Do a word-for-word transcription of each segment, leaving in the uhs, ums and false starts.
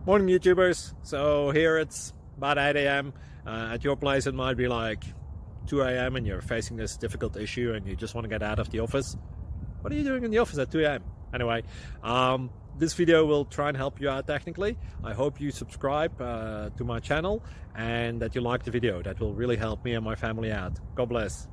Morning YouTubers. So here it's about eight A M Uh, at your place it might be like two A M and you're facing this difficult issue and you just want to get out of the office. What are you doing in the office at two A M? Anyway, um, this video will try and help you out technically. I hope you subscribe uh, to my channel and that you like the video. That will really help me and my family out. God bless.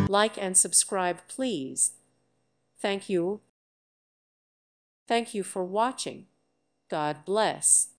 Like and subscribe, please. Thank you. Thank you for watching. God bless.